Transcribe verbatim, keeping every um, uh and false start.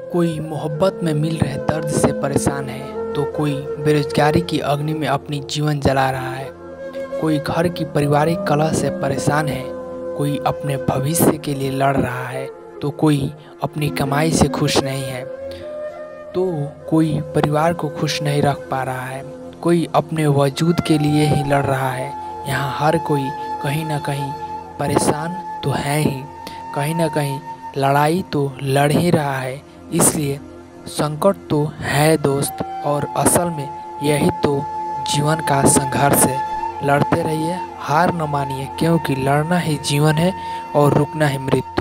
कोई मोहब्बत में मिल रहे दर्द से परेशान है तो कोई बेरोजगारी की अग्नि में अपनी जीवन जला रहा है। कोई घर की पारिवारिक कलह से परेशान है, कोई अपने भविष्य के लिए लड़ रहा है तो कोई अपनी कमाई से खुश नहीं है। तो कोई परिवार को खुश नहीं रख पा रहा है, कोई अपने वजूद के लिए ही लड़ रहा है। यहाँ हर कोई कहीं ना कहीं परेशान तो है ही, कहीं ना कहीं लड़ाई तो लड़ ही रहा है। इसलिए संकट तो है दोस्त, और असल में यही तो जीवन का संघर्ष है। लड़ते रहिए, हार न मानिए, क्योंकि लड़ना ही जीवन है और रुकना ही मृत्यु।